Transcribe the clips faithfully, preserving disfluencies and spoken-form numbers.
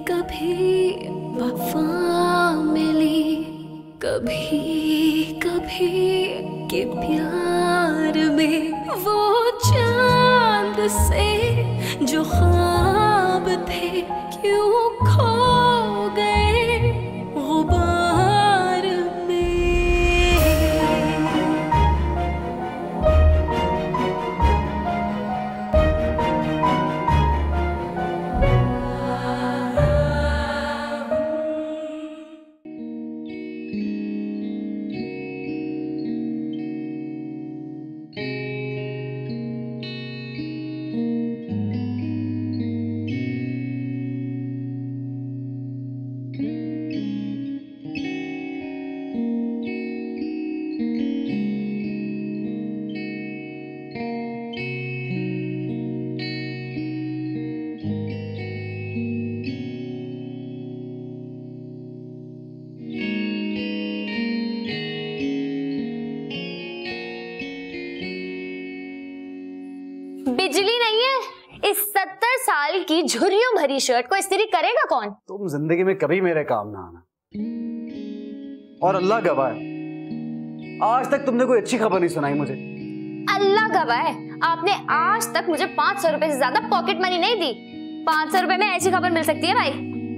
कभी वफा मिली, कभी कभी के प्यार में वो चांद से जो ख्वाब थे क्यों खो गए गुबार में। बिजली नहीं है, इस सत्तर साल की झुर्रियों भरी शर्ट को इस्त्री करेगा कौन? तुम जिंदगी में कभी मेरे काम ना आना, और अल्लाह गवाह है आज तक तुमने कोई अच्छी खबर नहीं सुनाई मुझे। अल्लाह गवाह है, आपने आज तक मुझे पांच सौ रुपए से ज्यादा पॉकेट मनी नहीं दी। पांच सौ रुपए में ऐसी खबर मिल सकती है भाई?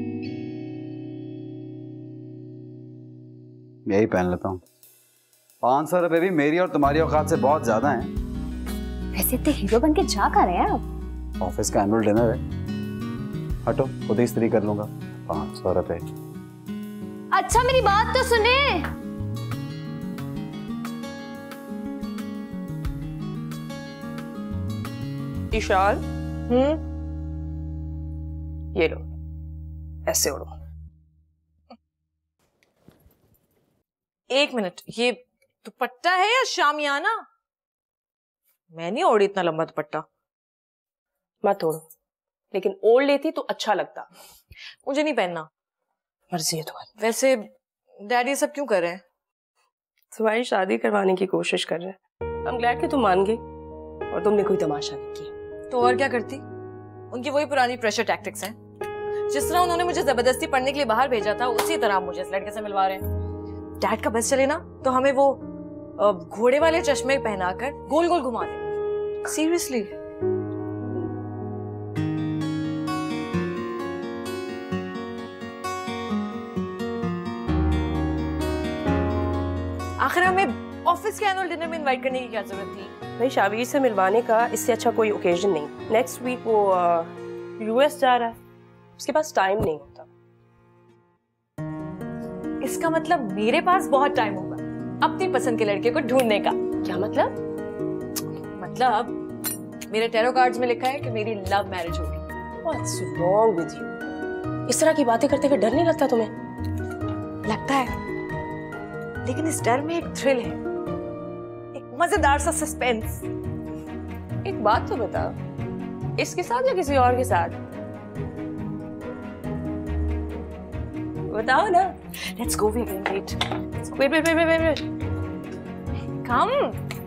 यही पहन लेता हूँ। पांच सौ रुपए भी मेरी और तुम्हारी औकात से बहुत ज्यादा हैं। वैसे तो हीरो बन के जा कर रहे हैं आप? ऑफिस का एनुअल डिनर है, हटो खुद ही इस्त्री कर लूंगा। पांच सौ रुपए। अच्छा मेरी बात तो सुने। इशाल, हम्म, ये लो, ऐसे उड़ो। एक मिनट, ये दुपट्टा है या शामियाना? मैं नहीं ओढ़ी इतना लंबा दुपट्टा। मत ओढ़ो, लेकिन ओढ़ लेती तो अच्छा लगता। मुझे नहीं पहनना। मर्जी है तुम्हारी। वैसे डैडी सब क्यों कर रहे हैं? तुम्हारी शादी करवाने की कोशिश कर रहे हैं। I'm glad कि तुम मान गई और तुमने कोई तमाशा नहीं किया। तो और क्या करती? उनकी वही पुरानी प्रेशर टैक्टिक्स हैं। जिस तरह उन्होंने मुझे जबरदस्ती पढ़ने के लिए बाहर भेजा था, उसी तरह मुझे इस लड़के से मिलवा रहे हैं। डैड का बस चले ना तो हमें वो घोड़े वाले चश्मे पहनाकर गोल गोल घुमा दे। सीरियसली। आखिर हमें ऑफिस के एनुअल डिनर में इनवाइट करने की क्या जरूरत थी? भाई शाबीर से मिलवाने का इससे अच्छा कोई ओकेजन नहीं। नेक्स्ट वीक वो यूएस जा रहा है, उसके पास टाइम नहीं होता। इसका मतलब मेरे पास बहुत टाइम होगा अपनी पसंद के लड़के को ढूंढने का। क्या मतलब? मतलब मेरे टैरो कार्ड्स में लिखा है कि मेरी लव मैरिज होगी। What's wrong with you? इस तरह की बातें करते हुए डर नहीं लगता तुम्हें? लगता है, लेकिन इस डर में एक थ्रिल है, एक मजेदार सा सस्पेंस। एक बात तो बता, इसके साथ या किसी और के साथ? बताओ ना। Let's go, we're going late. Wait, wait, wait, wait, wait. Come.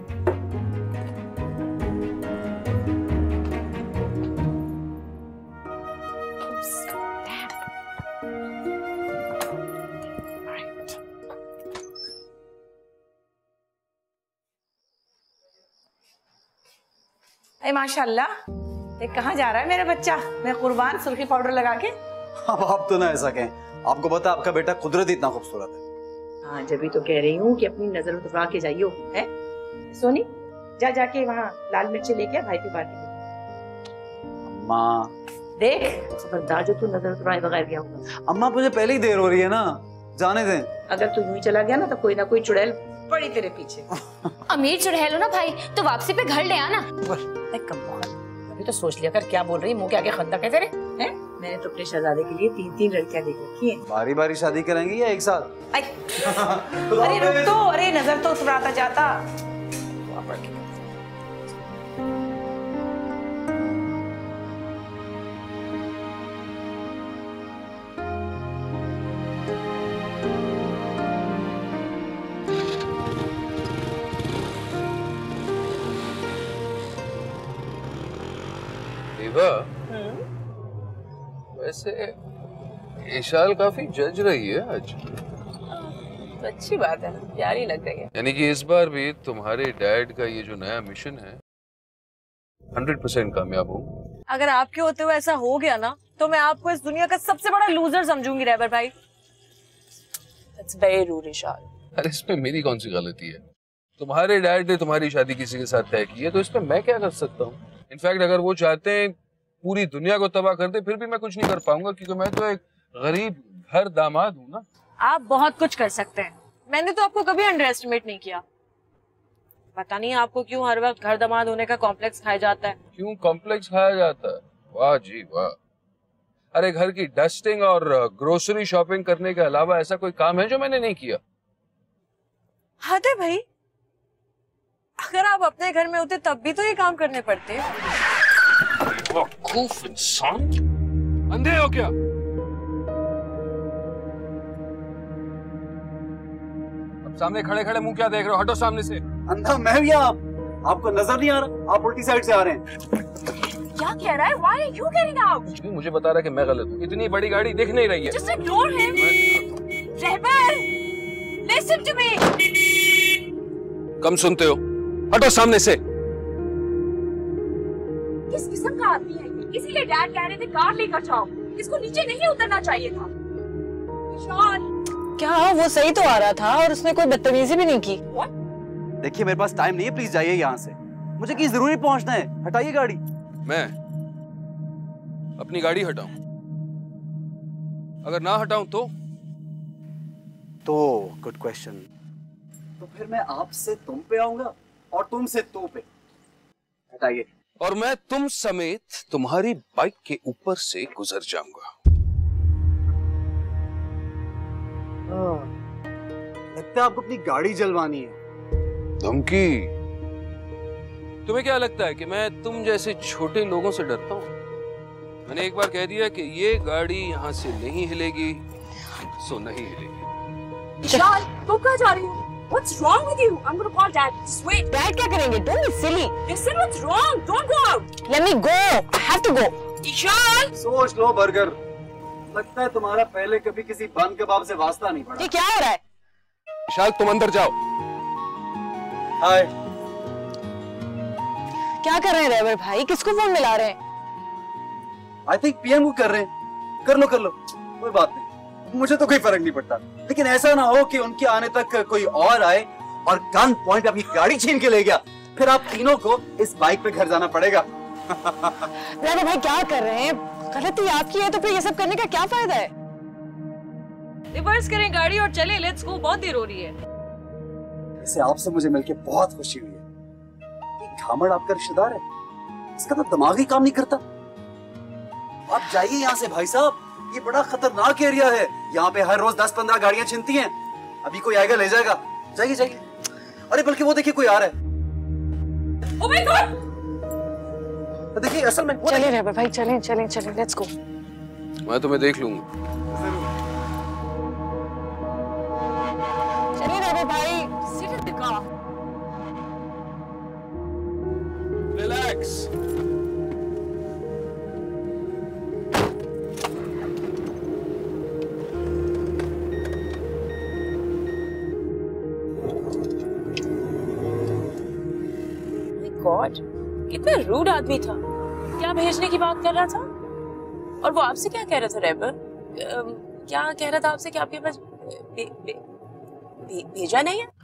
Oops. Damn. Right. अरे माशाल्लाह, ये कहाँ जा रहा है मेरा बच्चा? मैं कुर्बान सुर्खी पाउडर लगा के। अब आप तो ना ऐसा कहें, आपको पता आपका बेटा कुदरत इतना खूबसूरत है। हाँ, जब भी तो कह रही हूँ कि अपनी नजर उतरा के जाइयो। है सोनी, जा जाके वहाँ लाल मिर्ची लेके भाई की पार्टी में। अम्मा देख, खबरदार जो तू नजर उतराए बगैर गया होगा। अम्मा मुझे पहले ही देर हो रही है ना, जाने दें। अगर तू यूं ही चला गया ना तो कोई ना कोई चुड़ैल पड़ी तेरे पीछे। अमीर चुड़ैल हो ना भाई, तो वापसी पे घर ले आना। अभी तो सोच लिया कर क्या बोल रही है, मुंह के आगे खंदक है तेरे। हैं? मैंने तो अपने शहजादे के लिए तीन तीन लड़कियां देख रखी हैं। बारी बारी शादी कराएंगे या एक साथ? अरे रुक तो, अरे नजर तो उतराता जाता। वैसे ईशाल काफी जज रही है आज। तो अच्छी बात है ना, प्यारी लग रही है। यानी कि इस बार भी तुम्हारे डैड का ये जो नया मिशन है हंड्रेड परसेंट कामयाब हो। अगर आपके होते हुए ऐसा हो गया ना तो मैं आपको इस दुनिया का सबसे बड़ा लूजर समझूंगी रहबर भाई। That's very rude, Ishal. अरे इसमें मेरी कौन सी गलती है? तुम्हारे डैड ने तुम्हारी शादी किसी के साथ तय की है तो इसमें मैं क्या कर सकता हूँ? इनफैक्ट अगर वो चाहते हैं पूरी दुनिया को तबाह कर दे फिर भी मैं कुछ नहीं कर पाऊंगा क्योंकि मैं तो एक गरीब घर दामाद हूँ ना। आप बहुत कुछ कर सकते हैं, मैंने तो आपको कभी अंडर एस्टिमेट नहीं किया। पता नहीं आपको क्यों हर वक्त घर दामाद होने का कॉम्प्लेक्स खाया जाता है। क्यों कॉम्प्लेक्स खाया जाता है? वाह जी वाह। अरे घर की डस्टिंग और ग्रोसरी शॉपिंग करने के अलावा ऐसा कोई काम है जो मैंने नहीं किया? हद है भाई, अगर आप अपने घर में होते तब भी तो ये काम करने पड़ते। बेवकूफ इंसान, अंधे हो क्या? अब सामने खड़े खड़े मुंह क्या देख रहे हो? हटो सामने से। अंधा मैं भी आप, आपको नजर नहीं आ रहा? आप उल्टी साइड से आ रहे हैं। क्या कह रहा है? Why are you getting out? कुछ भी मुझे बता रहा है कि मैं गलत हूँ। इतनी बड़ी गाड़ी दिख नहीं रही है। Just ignore him. रहबर, listen to me. कम सुनते हो? हटो सामने से। किस किस्म का आदमी है ये? इसीलिए डैड कह रहे थे कार लेकर जाओ, इसको नीचे नहीं उतरना चाहिए था। इशाल, क्या वो सही तो आ रहा था और उसने कोई बदतमीजी भी नहीं की। देखिए मेरे पास टाइम नहीं है, प्लीज जाइए यहाँ से। मुझे कहीं जरूरी पहुंचना है, हटाइए गाड़ी। मैं अपनी गाड़ी हटाऊं? अगर ना हटाऊं तो? तो गुड क्वेश्चन। तो फिर मैं आपसे तुम पे आऊंगा और तुमसे तो पे। हटाइए। और मैं तुम समेत तुम्हारी बाइक के ऊपर से गुजर जाऊंगा। लगता है आपको अपनी गाड़ी जलवानी है। धमकी? तुम्हें क्या लगता है कि मैं तुम जैसे छोटे लोगों से डरता हूँ? मैंने एक बार कह दिया कि ये गाड़ी यहाँ से नहीं हिलेगी, सो नहीं हिलेगी। इशाल, तुम कहाँ जा रही हो? What's wrong with you? I'm gonna call dad. Just wait. Dad क्या करेंगे? Don't be silly. Listen, what's wrong? Don't go out. Let me go. I have to go. Ishal, सोच लो बर्गर, लगता है तुम्हारा पहले कभी किसी बन कबाब से वास्ता नहीं पड़ा। ये क्या हो रहा है? विशाल तुम अंदर जाओ। हाय। क्या कर रहे हैं रहबर भाई? किसको फोन मिला रहे हैं? आई थिंक पीएम को कर रहे हैं। कर लो कर लो, कोई बात नहीं, मुझे तो कोई फर्क नहीं पड़ता। लेकिन ऐसा ना हो कि उनके आने तक कोई और आए और गन पॉइंट पे अपनी गाड़ी छीन के ले गया, फिर आप तीनों को इस बाइक पे घर जाना पड़ेगा। रहबर भाई क्या कर रहे हैं? गलती आपकी है तो फिर ये सब करने का क्या फायदा है? रिवर्स करें गाड़ी और चले, लेट्स गो। बहुत देर हो रही है। वैसे आपसे मुझे मिलके बहुत खुशी हुई है। ये घामड़ आपका रिश्तेदार है, इसका तो दिमाग ही काम नहीं करता। आप जाइए यहाँ से भाई साहब, ये बड़ा खतरनाक एरिया है। यहाँ पे हर रोज दस पंद्रह गाड़ियां छिनती हैं। अभी कोई आएगा ले जाएगा। जाइए जाइए। अरे बल्कि वो देखिए कोई आ रहा है। oh my God! देखिए असल में चले रहबर भाई, चलें चलें चलें, लेट्स गो। मैं तुम्हें देख लूंगा। चलिए रहबर भाई। Sit in the car. Relax. God, कितना रूड आदमी था। क्या भेजने की बात कर रहा था? और वो आपसे क्या कह रहा था रहबर? क्या कह रहा था आपसे कि आपके पास भे, भे, भे, भेजा नहीं है?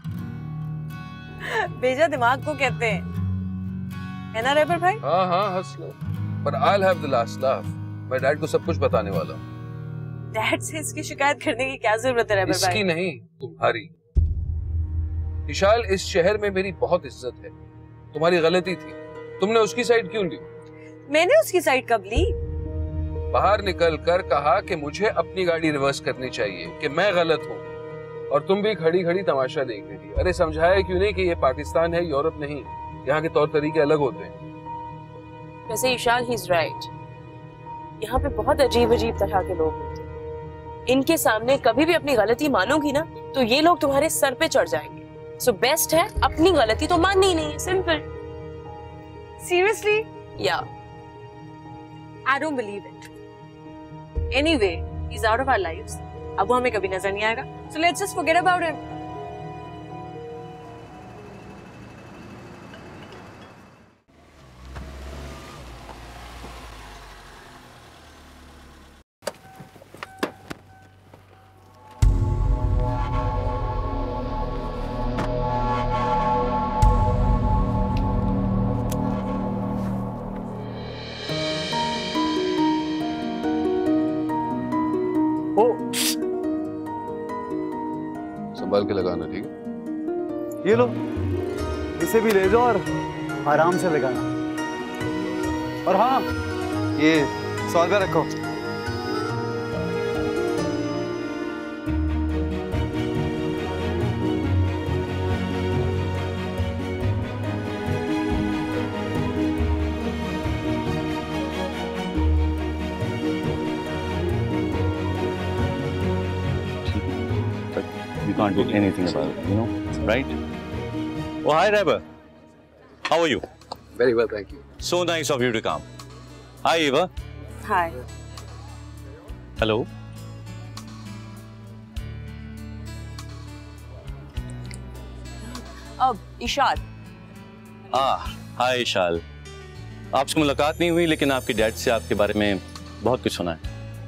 भेजा दिमाग को कहते हैं, है ना रहबर भाई? हाँ हाँ हंस लो, पर I'll have the last laugh। मैं डैड को सब कुछ बताने वाला हूँ। डैड से इसकी शिकायत करने की क्या जरूरत है रहबर भाई? इसकी नहीं, तुम्हारी। विशाल, इस शहर में मेरी बहुत इज्जत है। तुम्हारी गलती थी, तुमने उसकी साइड क्यों ली? मैंने उसकी साइड कब ली? बाहर निकल कर कहा कि मुझे अपनी गाड़ी रिवर्स करनी चाहिए, कि मैं गलत हूँ, और तुम भी खड़ी खड़ी तमाशा देख रही थी। अरे समझाया क्यों नहीं कि ये पाकिस्तान है, यूरोप नहीं, यहाँ के तौर तरीके अलग होते हैं। वैसे ईशान, ही इज राइट। यहाँ पे बहुत अजीब अजीब तरह के लोग होते हैं। इनके सामने कभी भी अपनी गलती मानोगी ना तो ये लोग तुम्हारे सर पे चढ़ जाएंगे। सो so बेस्ट है अपनी गलती तो माननी ही नहीं है। सिंपल। सीरियसली? या I don't believe it. Anyway, He's out of our lives. अब वो हमें कभी नजर नहीं आएगा. So let's just forget about him. संभाल के लगाना, ठीक है? ये लो, इसे भी ले जाओ और आराम से लगाना। और हाँ, ये सौदा रखो। You can't do anything about it, you know, right? Oh, hi, Reba. How are you? Very well, thank you. So nice of you to come. Hi, Eva. Hi. Hello. अब इशाद. Ah, hi, Ishal. आपसे मुलाकात नहीं हुई, लेकिन आपके dad से आपके बारे में बहुत कुछ सुना है.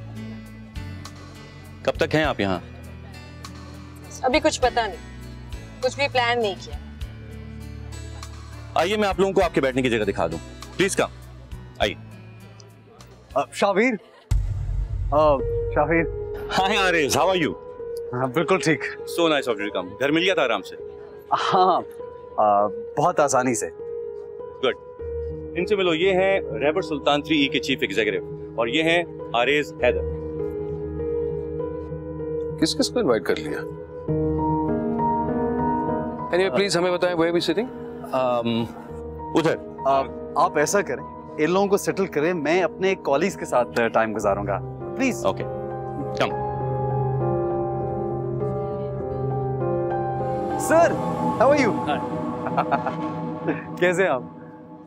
कब तक हैं आप यहाँ? अभी कुछ पता नहीं, कुछ भी प्लान नहीं किया. आइए मैं आप लोगों को आपके बैठने की जगह दिखा दूं. Please come. आइए. Shabir, Shabir. Hi Ariz, how are you? हाँ, बिल्कुल ठीक. So nice of you to come. घर मिल गया था आराम से? हाँ, आ, बहुत आसानी से. गुड. इनसे मिलो. ये हैं रैबर सुल्तान थ्री ई के चीफ एग्जीक्यूटिव और ये हैं आरिज हैदर. किस किस को इनवाइट कर लिया? Anyway, please हमें बताएं where we sitting? um, उधर. आप, आप ऐसा करें, इन लोगों को सेटल करें, मैं अपने कॉलीग्स के साथ टाइम गुजारूंगा. Please. Okay. Come. Sir, how are you? कैसे हैं आप?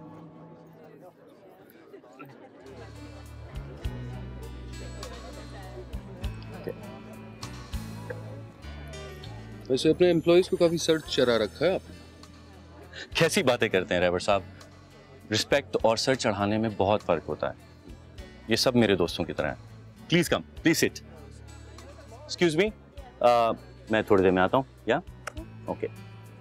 वैसे अपने एम्प्लॉइज को काफी सर्च चढ़ा रखा है आपने. कैसी बातें करते हैं रैबर साहब. रिस्पेक्ट और सर चढ़ाने में बहुत फर्क होता है. ये सब मेरे दोस्तों की तरह हैं. Please come. Please sit. Excuse me, मैं थोड़ी देर में आता हूँ. या ओके.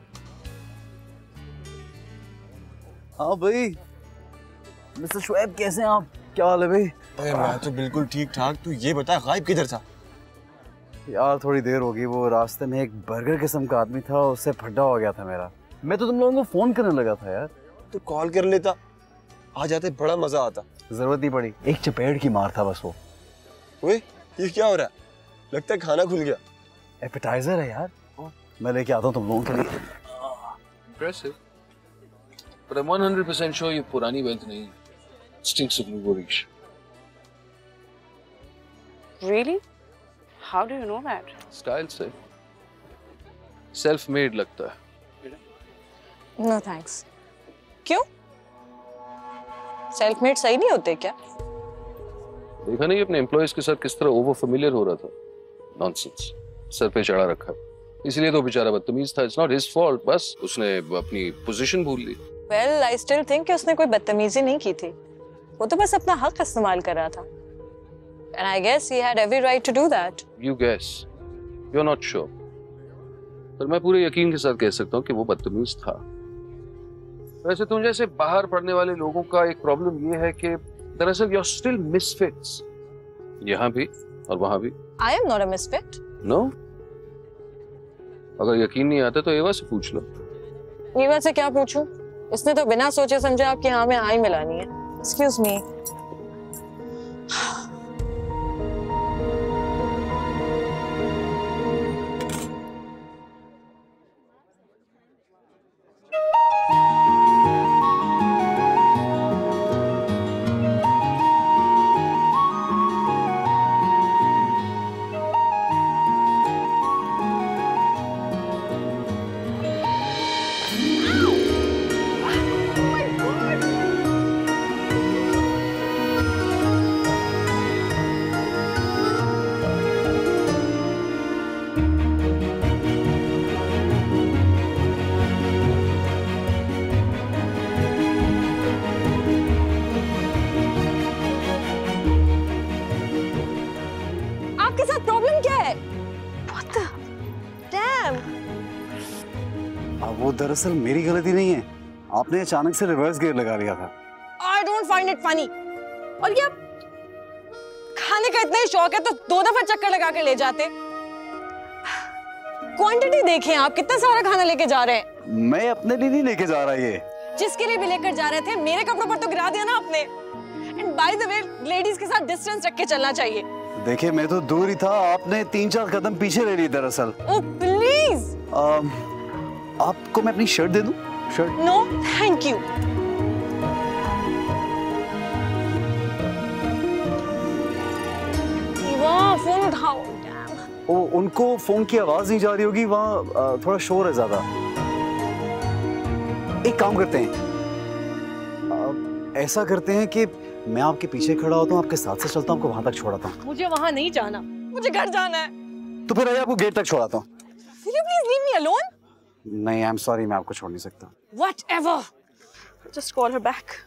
हाँ भाई, मिस्टर शुएब कैसे हैं आप? क्या हाल है भाई? अरे मैं तो बिल्कुल ठीक ठाक. तू ये बता, गायब किधर था? यार थोड़ी देर होगी. वो रास्ते में एक बर्गर किस्म का आदमी था, उससे फड्डा हो गया था मेरा. मैं तो तुम लोगों को फोन करने लगा था यार. तो कॉल कर लेता, आ जाते, बड़ा मजा आता. जरूरत नहीं पड़ी. एक चपेट की मार था बस वो. ओए, ये क्या हो रहा है? लगता है खाना खुल गया. एपेटाइजर है यार, मैं लेके आता हूँ तुम लोगों के लिए. Impressive. But I'm one hundred percent sure ये पुरानी वेल्थ नहीं है. Stinks of Nugorish. Really? How do you know that? Style से. Self-made लगता है. No thanks. क्यों? सेल्फ मेड सही नहीं होते क्या? देखा नहीं अपने एम्प्लॉइज के साथ किस तरह ओवर फेमिलियर हो रहा था. नॉनसेंस. सर पे चढ़ा रखा. इसलिए तो बेचारा बदतमीज था. It's not his fault. बस उसने अपनी पोजीशन भूल ली. Well, I still think कि उसने कोई बदतमीजी नहीं की थी. वो तो बस अपना हक इस्तेमाल कर रहा था. And I guess he had every right to do that. You guess. You're not sure. पर मैं पूरे यकीन के साथ कह सकता हूँ कि वो बदतमीज था. वैसे तुम जैसे बाहर पढ़ने वाले लोगों का एक प्रॉब्लम ये है कि दरअसल you're still misfits. यहाँ भी और वहाँ भी. I am not a misfit. No? अगर यकीन नहीं आता तो एवा से पूछ लो. एवा से क्या पूछूं? इसने तो बिना सोचे समझे आपके हाँ में हाँ ही मिलानी है. Excuse me. वो दरअसल मेरी गलती नहीं है, आपने अचानक से रिवर्स गियर लगा लिया था। I don't find it funny। और ये खाने का इतना ही शौक है तो दो दफा चक्कर लगा कर ले जाते। क्वांटिटी देखें आप, कितना सारा खाना लेके जा रहे हैं। मैं अपने लिए नहीं लेके जा रहा ये। जिसके लिए भी लेकर जा रहे थे मेरे कपड़ों पर तो गिरा दिया ना आपने। And by the way ladies के साथ डिस्टेंस रख के चलना चाहिए। देखिए मैं तो दूर ही था, आपने तीन चार कदम पीछे ले ली दरअसल। Oh please. आपको मैं अपनी शर्ट दे दूं? Shirt? No thank you. Phone उठाओ। ओ, उनको फोन की आवाज नहीं जा रही होगी, वहाँ थोड़ा शोर है ज्यादा। एक काम करते हैं, आ, ऐसा करते हैं कि मैं आपके पीछे खड़ा होता हूँ, आपके साथ से चलता हूँ, आपको वहां तक छोड़ाता हूँ। मुझे वहां नहीं जाना, मुझे घर जाना है। तो फिर आइए आपको गेट तक छोड़ाता हूँ। Will you please leave me alone? नहीं, आई एम सॉरी, मैं आपको छोड़ नहीं सकता। Whatever. Just call her back.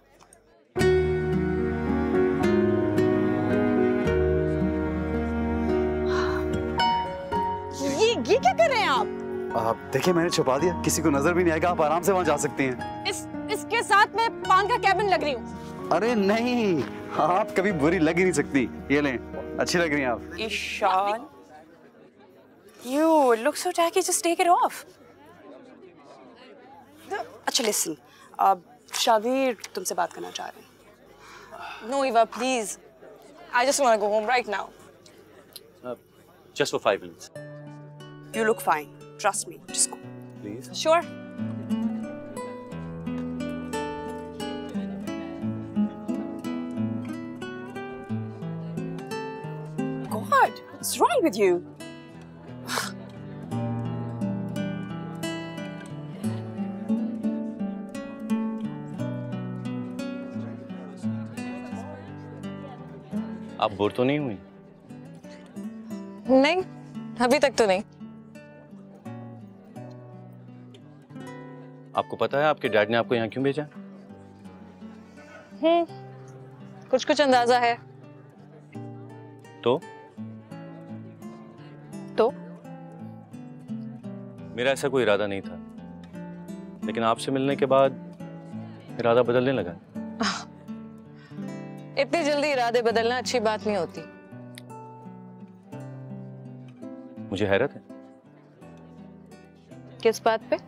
ये ये क्या कर रहे हैं आप? आप देखिए मैंने छुपा दिया, किसी को नजर भी नहीं आएगा, आप आराम से वहां जा सकती हैं। इस इसके साथ मैं पान का कैबिन लग रही हूँ। अरे नहीं, आप कभी बुरी लग ही नहीं सकती। ये लें, अच्छी लग रही हैं आप। Ishaan, you look so tacky, just take it off. अच्छा लिसन, अब शावीर तुमसे बात करना चाह रहे हैं। No Eva, please. I just want to go home right now. Uh, just for five minutes. You look fine. Trust me. Just go. Please. Sure. God, what's wrong with you? आप bore तो नहीं हुई? नहीं, अभी तक तो नहीं। आपको पता है आपके डैड ने आपको यहाँ क्यों भेजा? हम्म, कुछ कुछ अंदाजा है। तो? तो? मेरा ऐसा कोई इरादा नहीं था, लेकिन आपसे मिलने के बाद इरादा बदलने लगा। इतनी जल्दी इरादे बदलना अच्छी बात नहीं होती। मुझे हैरत है। किस बात पे?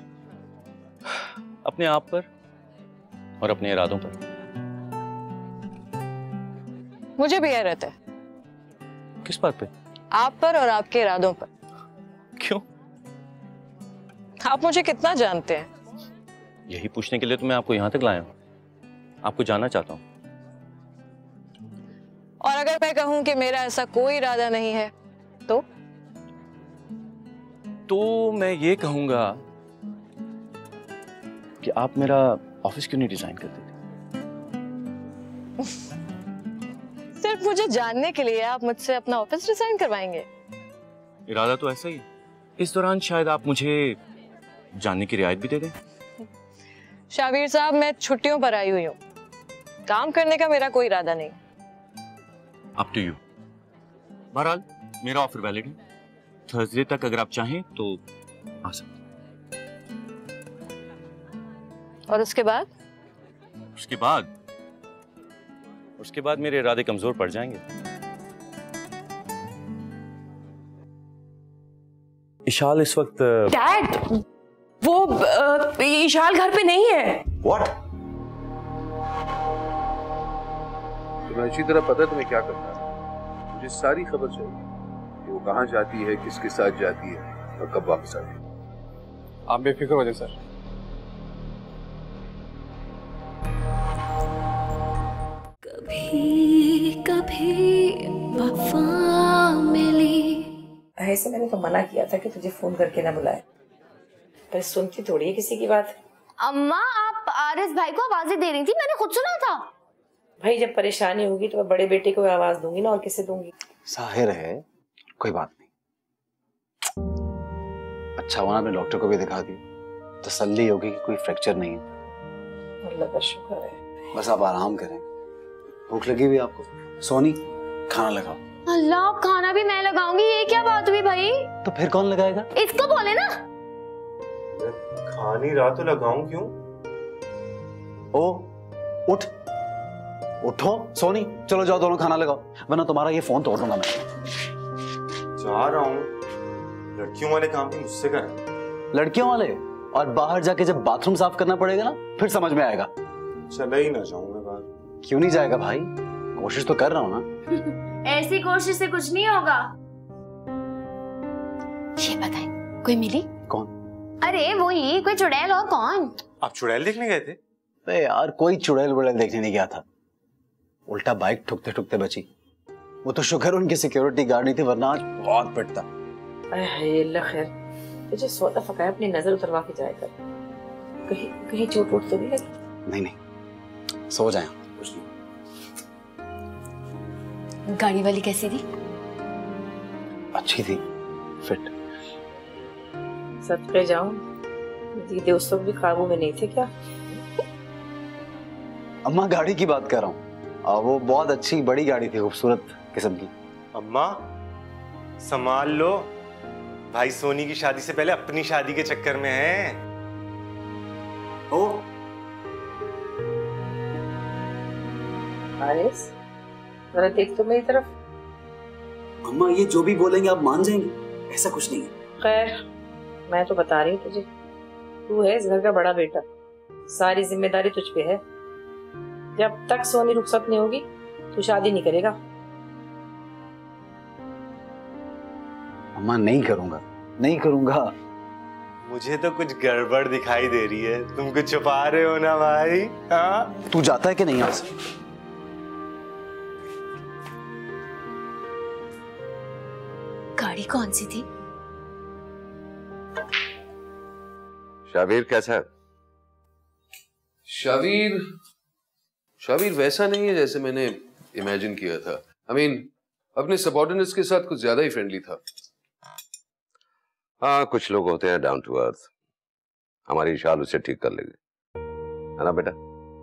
अपने आप पर और अपने इरादों पर। मुझे भी हैरत है। किस बात पे? आप पर और आपके इरादों पर। क्यों? आप मुझे कितना जानते हैं? यही पूछने के लिए तो मैं आपको यहाँ तक लाया हूँ। आपको जानना चाहता हूँ। और अगर मैं कहूं कि मेरा ऐसा कोई इरादा नहीं है तो? तो मैं ये कहूंगा कि आप मेरा ऑफिस क्यों नहीं डिजाइन कर देते? सिर्फ मुझे जानने के लिए आप मुझसे अपना ऑफिस डिजाइन करवाएंगे? इरादा तो ऐसा ही। इस दौरान शायद आप मुझे जानने की रियायत भी दे दें। शावीर साहब, मैं छुट्टियों पर आई हुई हूँ, काम करने का मेरा कोई इरादा नहीं। Up to you. बहरहाल मेरा ऑफर वैलिड है। थर्सडे तक अगर आप चाहें तो आ सकते। और उसके बाद? उसके बाद उसके बाद मेरे इरादे कमजोर पड़ जाएंगे। इशाल इस वक्त डैड, वो uh, इशाल घर पे नहीं है। What? तुम्हें अच्छी तरह पता है तुम्हें क्या करना है। मुझे सारी खबर चाहिए कि वो कहाँ जाती है, किसके साथ जाती है और कब वापस आती है। आप बेफिक्र हो जाए सर। कभी कभी वफा मिली। ऐसे मैंने तो मना किया था कि तुझे फोन करके ना बुलाए, पर सुनती थोड़ी है किसी की बात। अम्मा, आप आरिस भाई को आवाजें दे रही थी, मैंने खुद सुना था। भाई जब परेशानी होगी तो मैं बड़े बेटे को आवाज दूंगी ना, और किसे दूंगी? जाहिर है, कोई बात नहीं। अच्छा हुआ आपने डॉक्टर को भी दिखा दी, तसल्ली होगी कि कोई फ्रैक्चर नहीं है। अल्लाह का शुक्र है। बस आप आराम करें। भूख लगी हुई आपको? सोनी, खाना लगाओ। अल्लाह, खाना भी मैं लगाऊंगी? ये क्या बात हुई भाई? तो फिर कौन लगाएगा? इसको बोले ना। खा नहीं रहा तो लगाऊं क्यों? ओ उठ, उठो सोनी, चलो जाओ दोनों खाना लगाओ, वरना तुम्हारा ये फोन तोड़ दूंगा मैं। जा रहा हूँ, लड़कियों वाले काम भी मुझसे करें। लड़कियों वाले? और बाहर जाके जब बाथरूम साफ करना पड़ेगा ना, फिर समझ में आएगा। चला ही ना जाऊं मैं बाहर। क्यों नहीं जाएगा भाई, कोशिश तो कर रहा हूँ ना। ऐसी कोशिश से कुछ नहीं होगा। ये बताएं, कोई मिली? कौन? अरे वो ही कोई चुड़ैल, और कौन? आप चुड़ैल देखने गए थे? अरे यार कोई चुड़ैल वुड़ैल देखने नहीं गया था, उल्टा बाइक ठुकते ठुकते बची। वो तो शुक्र उनकी सिक्योरिटी गार्ड नहीं थी, वरना आज बहुत पिटता। अरे अल्लाह खैर, तुझे सोता फकाया अपनी नजर उतरवा के जाएगा, कहीं कहीं चोट वोट तो नहीं लगी? नहीं नहीं, सो जाए। कुछ नहीं। गाड़ी वाली कैसी थी? अच्छी थी, फिट। सच पे जाऊं, ये दोस्तों भी काबू में नहीं थे क्या? अम्मा गाड़ी की बात कर रहा हूँ, वो बहुत अच्छी बड़ी गाड़ी थी, खूबसूरत किस्म की। अम्मा संभाल लो, भाई सोनी की शादी से पहले अपनी शादी के चक्कर में है। ओ हारिस, जरा देख तो मेरी तरफ। अम्मा ये जो भी बोलेंगे आप मान जाएंगे, ऐसा कुछ नहीं है। खैर मैं तो बता रही हूँ तुझे, तू है इस घर का बड़ा बेटा, सारी जिम्मेदारी तुझ पे है। जब तक सोनी रुखसत नहीं होगी तू शादी नहीं करेगा। अम्मा नहीं करूंगा, नहीं करूंगा। मुझे तो कुछ गड़बड़ दिखाई दे रही है, तुम कुछ छुपा रहे हो ना भाई? हाँ? तू जाता है कि नहीं यहाँ से? गाड़ी कौन सी थी? शाबीर कैसा है? शाबीर शाबीर वैसा नहीं है जैसे मैंने इमेजिन किया था। आई I मीन mean, अपने सबऑर्डिनेट्स के साथ कुछ ज्यादा ही फ्रेंडली था। हाँ कुछ लोग होते हैं डाउन टू अर्थ, हमारी इशाल उसे ठीक कर लेगी, है ना बेटा?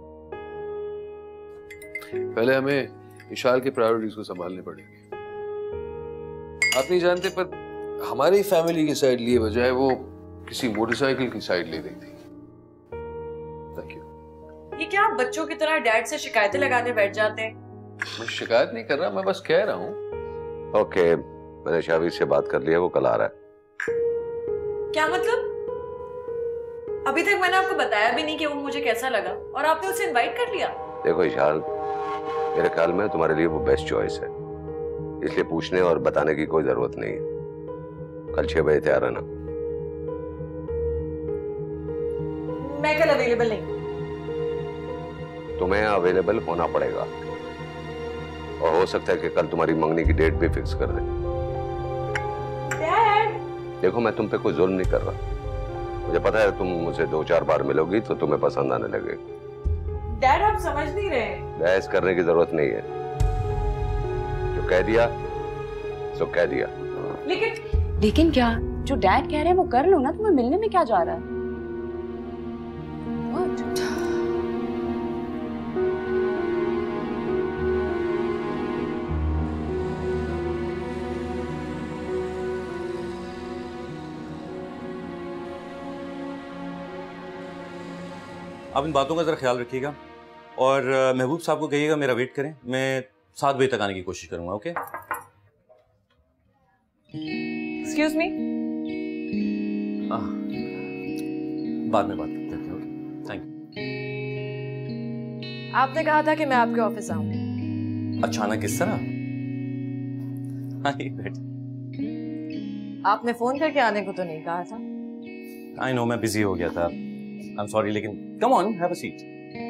पहले हमें इशाल के प्रायोरिटीज को संभालने पड़ेंगे। आप नहीं जानते पर हमारी फैमिली की साइड लिए बजाय वो किसी मोटरसाइकिल की साइड ले रही थी। Thank you. ये क्या आप बच्चों की तरह डैड से शिकायतें लगाने बैठ जाते हैं? मैं शिकायत नहीं कर रहा, मैं बस कह रहा हूँ। ओके, मैंने शाबीर से बात कर ली है, वो कल आ रहा है। क्या मतलब? अभी तक मैंने आपको बताया भी नहीं कि वो मुझे कैसा लगा और आपने उसे इनवाइट कर लिया। देखो इशाल, मेरे ख्याल में तुम्हारे लिए वो बेस्ट चॉइस है, इसलिए पूछने और बताने की कोई जरूरत नहीं है। कल छह बजे तैयार रहना। मैं कल अवेलेबल नहीं। तुम्हें अवेलेबल होना पड़ेगा और हो सकता है कि कल तुम्हारी मंगनी की डेट भी फिक्स कर दे। डैड! देखो मैं तुम पे कोई जुल्म नहीं कर रहा, मुझे पता है तुम मुझे दो चार बार मिलोगी तो तुम्हें पसंद आने लगेगी। डैड आप समझ नहीं रहे। बहस करने की जरूरत नहीं है, जो कह दिया सो कह दिया। लेकिन लेकिन क्या? जो डैड कह रहे हैं वो कर लो ना, तुम्हें मिलने में क्या जा रहा है? What? आप इन बातों का जरा ख्याल रखिएगा और महबूब साहब को कहिएगा मेरा वेट करें, मैं सात बजे तक आने की कोशिश करूंगा। ओके? Excuse me. बाद में बात करते हैं। Okay, thank you. आपने कहा था कि मैं आपके ऑफिस आऊं। अचानक किस तरह? बैठ। आपने फोन करके आने को तो नहीं कहा था। आई नो मैं बिजी हो गया था, आई एम सॉरी, लेकिन come on have a seat.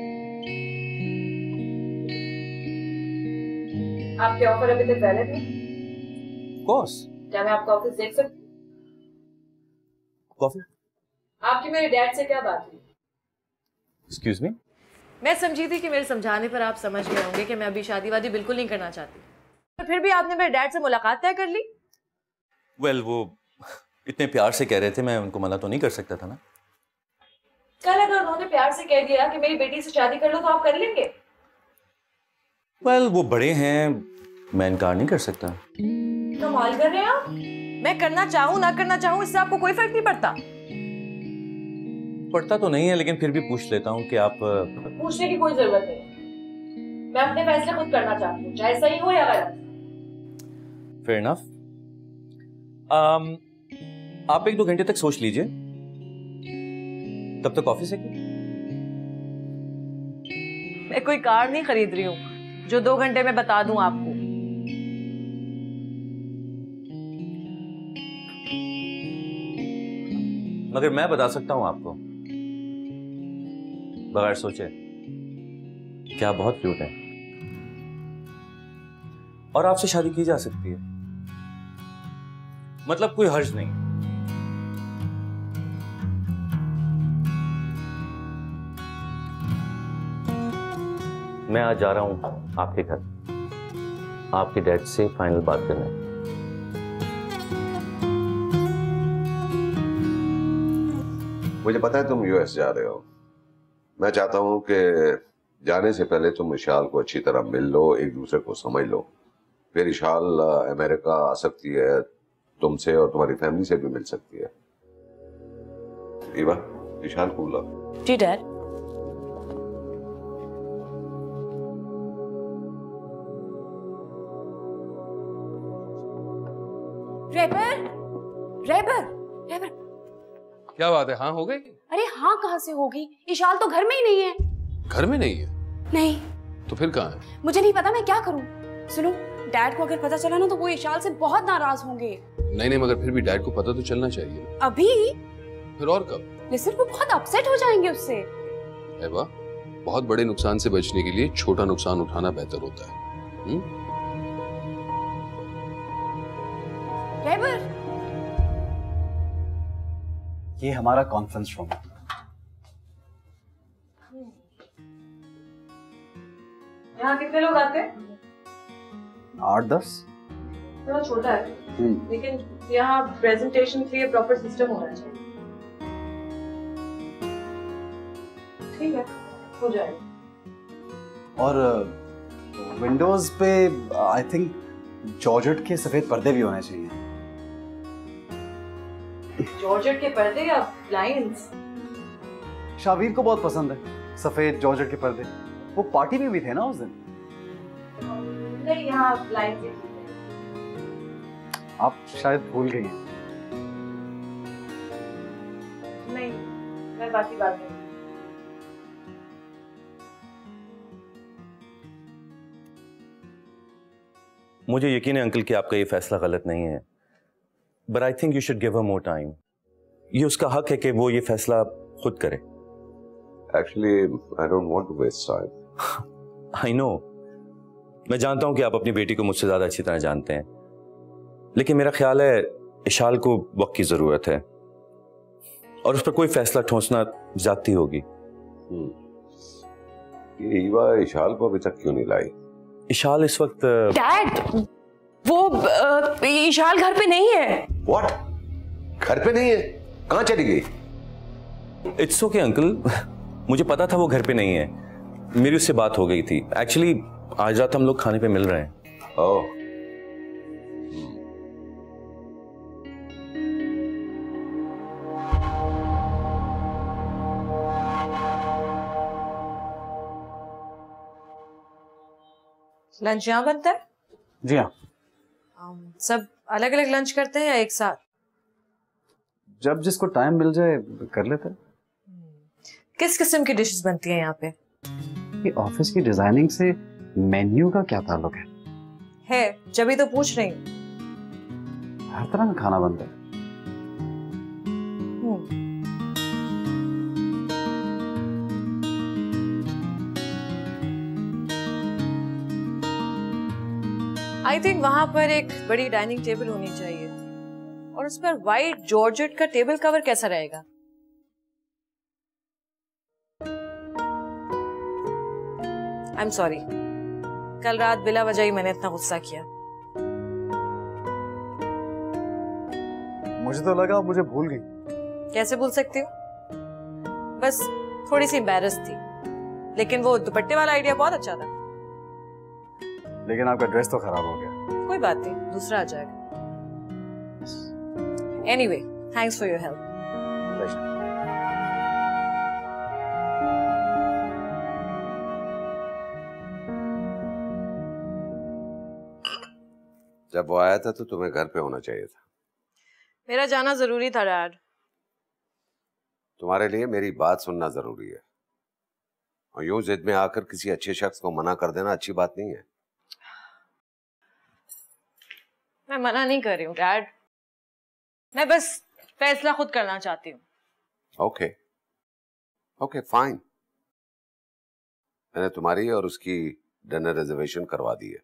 आपके ऑफर अभी तक वैलिड है? कोर्स। क्या मैं आपका ऑफिस देख सकती हूँ? कॉफी? आपकी मेरे डैड से क्या बात हुई? Excuse me? मैं समझी थी कि मेरे समझाने पर आप समझ गए होंगे कि मैं अभी शादी वादी बिल्कुल नहीं करना चाहती, तो फिर भी आपने मेरे डैड से मुलाकात तय कर ली। वेल well, वो इतने प्यार से कह रहे थे, मैं उनको मना तो नहीं कर सकता था ना। कल अगर उन्होंने प्यार से कह दिया कि मेरी बेटी से शादी कर लो तो आप कर लेंगे? वेल well, वो बड़े हैं, मैं इनकार नहीं कर सकता। कमाल कर रहे हैं आप। मैं करना चाहूँ ना करना चाहूँ इससे आपको कोई फर्क नहीं पड़ता। पड़ता तो नहीं है, लेकिन फिर भी पूछ लेता हूँ कि आप पूछने की कोई जरूरत नहीं, मैं अपने फैसले खुद करना चाहती हूँ, चाहे सही हो या गलत। Fair enough. um, आप एक दो घंटे तक सोच लीजिए, तब तक ऑफिस है क्या? मैं कोई कार नहीं खरीद रही हूँ जो दो घंटे में बता दूं आपको। मगर मैं बता सकता हूं आपको बगैर सोचे कि आप बहुत क्यूट हैं और आपसे शादी की जा सकती है, मतलब कोई हर्ज नहीं। मैं आज जा रहा हूं आपके घर, आपके डैड से फाइनल बात करने। मुझे पता है तुम यूएस जा रहे हो। मैं चाहता हूं कि जाने से पहले तुम इशाल को अच्छी तरह मिल लो, एक दूसरे को समझ लो। फिर इशाल अमेरिका आ सकती है, तुमसे और तुम्हारी फैमिली से भी मिल सकती है। ईवा, इशाल को बुलाओ। जी डैड। रेबर, रेबर, रेबर। क्या बात है, हाँ हो गई? अरे हाँ कहाँ से होगी, इशाल तो घर में ही नहीं है। घर में नहीं है? नहीं। तो फिर कहाँ है? मुझे नहीं पता, मैं क्या करूँ। सुनो, डैड को अगर पता चला ना तो वो इशाल से बहुत नाराज होंगे। नहीं नहीं, मगर फिर भी डैड को पता तो चलना चाहिए। अभी? फिर और कब? लेकिन वो बहुत अपसेट हो जाएंगे उससे। एवा, बहुत बड़े नुकसान से बचने के लिए छोटा नुकसान उठाना बेहतर होता है। हुँ? रेबर, ये हमारा कॉन्फ्रेंस रूम है। यहाँ कितने लोग आते हैं? आठ दस। थोड़ा छोटा है, लेकिन यहाँ प्रेजेंटेशन के लिए प्रॉपर सिस्टम होना चाहिए। ठीक है, हो जाएगा। और विंडोज पे आई थिंक जॉर्जेट के सफेद पर्दे भी होने चाहिए। जॉर्जेट के पर्दे या ब्लाइंड्स? शावीर को बहुत पसंद है सफेद जॉर्जेट के पर्दे। वो पार्टी में भी थे ना उस दिन। नहीं, यहाँ ब्लाइंड्स। आप शायद भूल गई हैं। नहीं, मैं बाकी बात नहीं। मुझे यकीन है अंकल कि आपका ये फैसला गलत नहीं है, but I think you should give her more time. ये उसका हक है कि वो ये फैसला खुद करे। Actually I don't want to waste time. I know, मैं जानता हूं कि आप अपनी बेटी को मुझसे ज्यादा अच्छी तरह जानते हैं, लेकिन मेरा ख्याल है इशाल को वक्त की जरूरत है और उस पर कोई फैसला ठोंसना ज्यादती होगी। ये ईवा इशाल को अभी तक क्यों नहीं लाई? इशाल इस वक्त डैड, वो आ, इशाल घर पे नहीं है। व्हाट? घर पे नहीं है? कहाँ चली गई? इट्स ओके अंकल, मुझे पता था वो घर पे नहीं है, मेरी उससे बात हो गई थी। एक्चुअली आज रात हम लोग खाने पे मिल रहे हैं। ओह, लंच यहाँ बनता है? जी हाँ। सब अलग अलग लंच करते हैं या एक साथ? जब जिसको टाइम मिल जाए कर लेते हैं। किस किस्म की डिशेस बनती हैं यहाँ पे? ये ऑफिस की डिजाइनिंग से मेन्यू का क्या ताल्लुक है? है, जब तो पूछ रही हूँ। हर तरह का खाना बनता है। आई थिंक वहां पर एक बड़ी डाइनिंग टेबल होनी चाहिए और उस पर व्हाइट जॉर्जेट का टेबल कवर कैसा रहेगा? आई एम सॉरी, कल रात बिला वजह ही मैंने इतना गुस्सा किया। मुझे तो लगा आप मुझे भूल गई। कैसे भूल सकती हूँ? बस थोड़ी सी एम्बैरस थी, लेकिन वो दुपट्टे वाला आइडिया बहुत अच्छा था। लेकिन आपका ड्रेस तो खराब हो गया। कोई बात नहीं, दूसरा आ जाएगा। Anyway, thanks for your help. जब वो आया था तो तुम्हें घर पे होना चाहिए था। मेरा जाना जरूरी था डैड। तुम्हारे लिए मेरी बात सुनना जरूरी है, और यूं जिद में आकर किसी अच्छे शख्स को मना कर देना अच्छी बात नहीं है। मैं मना नहीं कर रही हूँ डैड, मैं बस फैसला खुद करना चाहती हूँ। ओके ओके फाइन, मैंने तुम्हारी और उसकी डिनर रिजर्वेशन करवा दी है।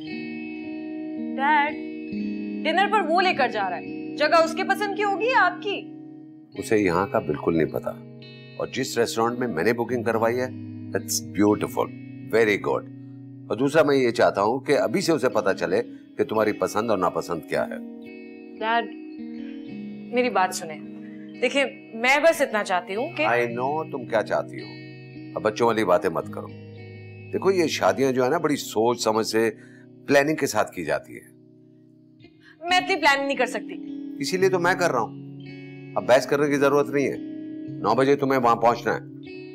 डैड, डिनर पर वो लेकर जा रहा है, जगह उसके पसंद की होगी या आपकी? उसे यहाँ का बिल्कुल नहीं पता, और जिस रेस्टोरेंट में मैंने बुकिंग करवाई है इट्स ब्यूटीफुल, वेरी गुड। और दूसरा मैं ये चाहता हूँ कि अभी से उसे पता चले कि तुम्हारी पसंद और नापसंद क्या है। डैड मेरी बात सुने, देखिए मैं बस इतना चाहती हूँ कि आई नो तुम क्या चाहती हो, अब बच्चों वाली बातें मत करो। देखो ये शादियां जो है ना बड़ी सोच समझ से प्लानिंग के साथ की जाती है। मैं इतनी प्लानिंग नहीं कर सकती। इसीलिए तो मैं कर रहा हूँ, अब बहस करने की जरूरत नहीं है। नौ बजे तुम्हें वहां पहुंचना है।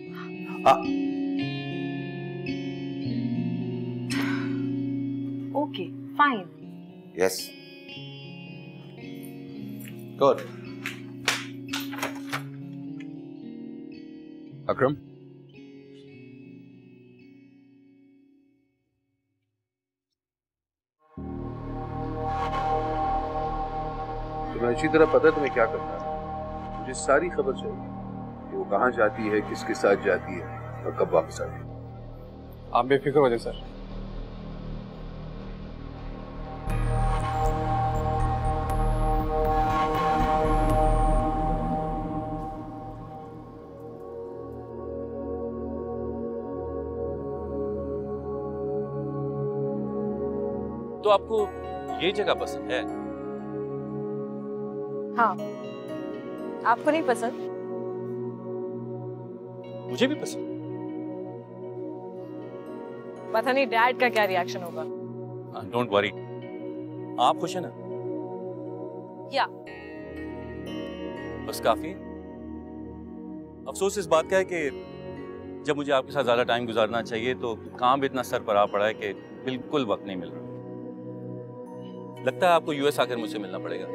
Okay fine. Yes good. Akram, तुम्हें अच्छी तरह पता है तुम्हें क्या करना है। मुझे सारी खबर चाहिए कि वो कहाँ जाती है, किसके साथ जाती है और कब वापस आती है। आप बेफिक्र हो जाए सर। तो आपको ये जगह पसंद है? हाँ, आपको नहीं पसंद? मुझे भी पसंद। पता नहीं डैड का क्या रिएक्शन होगा। डोंट वरी, आप खुश हैं ना? या बस काफी। अफसोस इस बात का है कि जब मुझे आपके साथ ज्यादा टाइम गुजारना चाहिए तो काम इतना सर पर आ पड़ा है कि बिल्कुल वक्त नहीं मिल रहा। लगता है आपको यूएस आकर मुझसे मिलना पड़ेगा।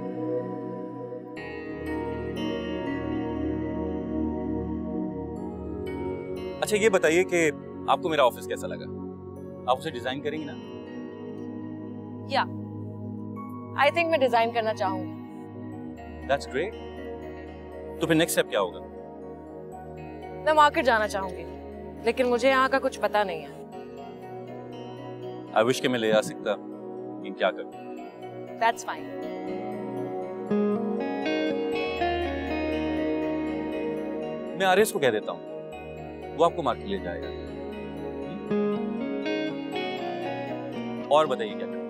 अच्छा ये बताइए कि आपको मेरा ऑफिस कैसा लगा? आप उसे डिजाइन करेंगी ना? या आई थिंक मैं डिजाइन करना चाहूंगी। That's great. तो फिर नेक्स्ट स्टेप क्या होगा? मैं मार्केट जाना चाहूंगी, लेकिन मुझे यहाँ का कुछ पता नहीं है। आई विश कि मैं ले आ सकता, लेकिन क्या करूं? That's fine. मैं आरएस को कह देता हूँ, वो आपको मार्केट ले जाएगा। और बताइए क्या करें?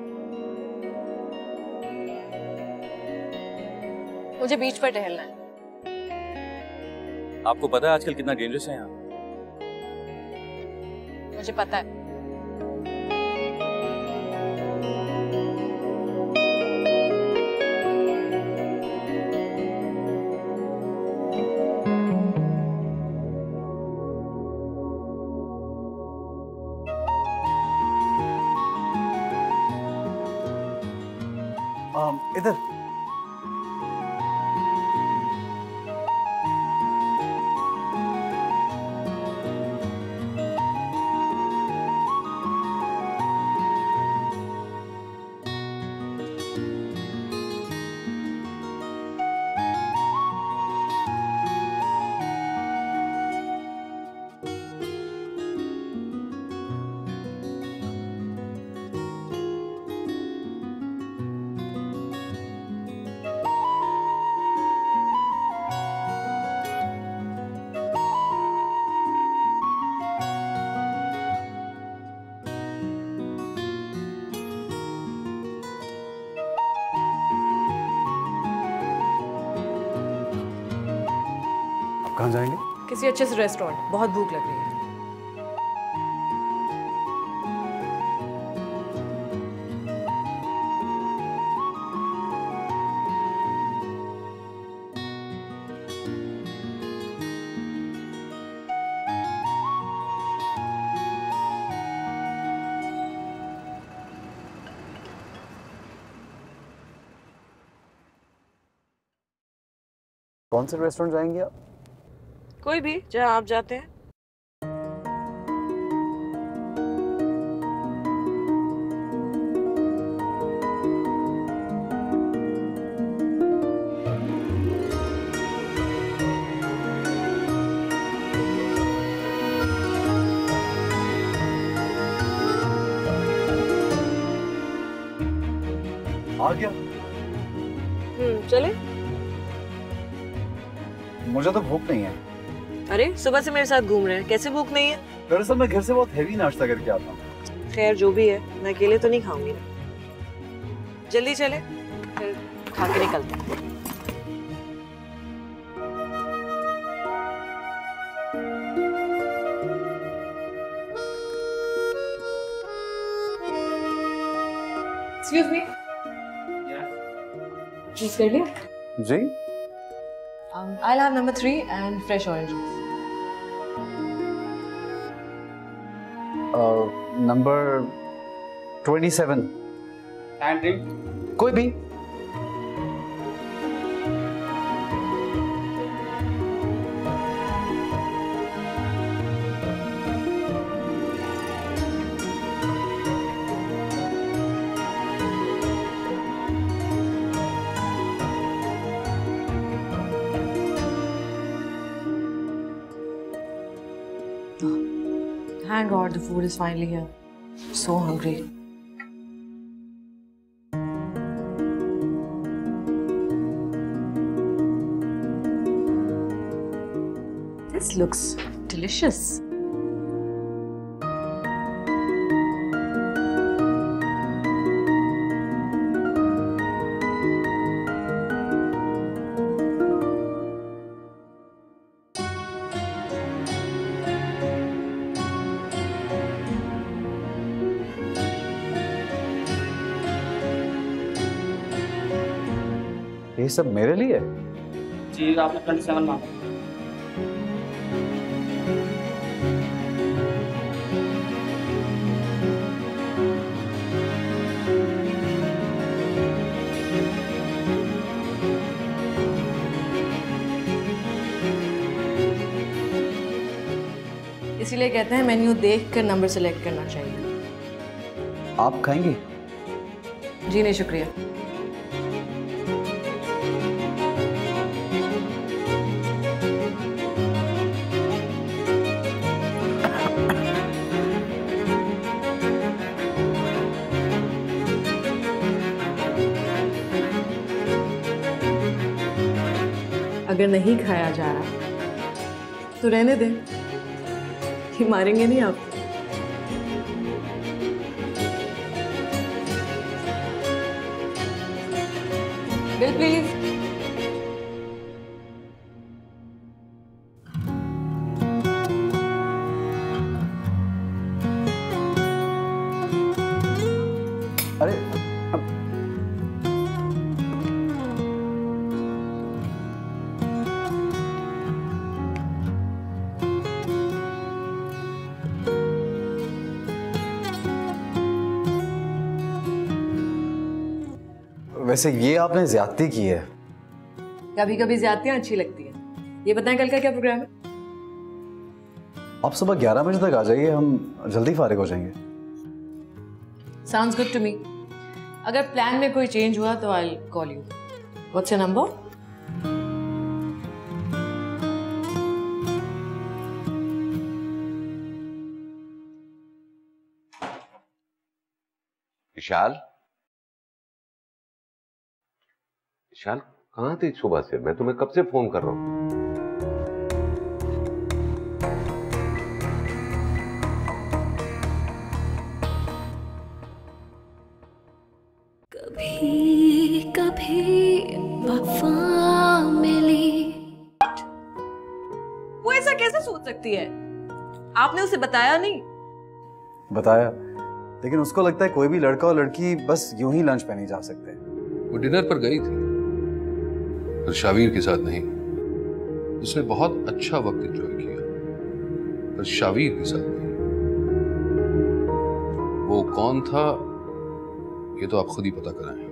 मुझे बीच पर टहलना है। आपको पता है आजकल कितना डेंजरस है यहाँ? मुझे पता है। इधर कहाँ जाएंगे? किसी अच्छे से रेस्टोरेंट, बहुत भूख लग रही है। कौन से रेस्टोरेंट जाएंगे आप? कोई भी जहाँ आप जाते हैं। आ गया। हम्म चले। मुझे तो भूख नहीं है। अरे सुबह से मेरे साथ घूम रहे हैं, कैसे भूख नहीं है? दरअसल मैं घर से बहुत हेवी नाश्ता करके आता हूँ। खैर जो भी है, मैं अकेले तो नहीं खाऊंगी ना। जल्दी चले, फिर खा के निकलते हैं। Excuse me. Juice कर लिया? जी? Um, I'll have number three and fresh orange juice. Number twenty seven. And drink? कोई भी। Thank God the food is finally here. So hungry. This looks delicious. ये सब मेरे लिए? जी आपने ट्वेंटी सेवन मांगा। इसीलिए कहते हैं मेन्यू देखकर नंबर सेलेक्ट करना चाहिए। आप खाएंगे? जी नहीं शुक्रिया। अगर नहीं खाया जा रहा तो रहने दे, कि मारेंगे नहीं आप। Bill please. अरे वैसे ये आपने ज्यादती की है। कभी कभी ज्यादतियां अच्छी लगती हैं। ये बताएं कल का क्या प्रोग्राम है? आप सुबह ग्यारह बजे तक आ जाइए, हम जल्दी फारिग हो जाएंगे। Sounds good to me. अगर प्लान में कोई चेंज हुआ तो I will call you. What's your number? Vishal, Vishal कहाँ थी सुबह से? मैं तुम्हें कब से फोन कर रहा हूँ। कभी कभी वफा मिली। वो ऐसा कैसे सोच सकती है? आपने उसे बताया नहीं? बताया, लेकिन उसको लगता है कोई भी लड़का और लड़की बस यूं ही लंच पे नहीं जा सकते। वो डिनर पर गई थी, पर शावीर के साथ नहीं। उसने बहुत अच्छा वक्त एंजॉय किया, पर शावीर के साथ नहीं। वो कौन था ये तो आप खुद ही पता कराएं।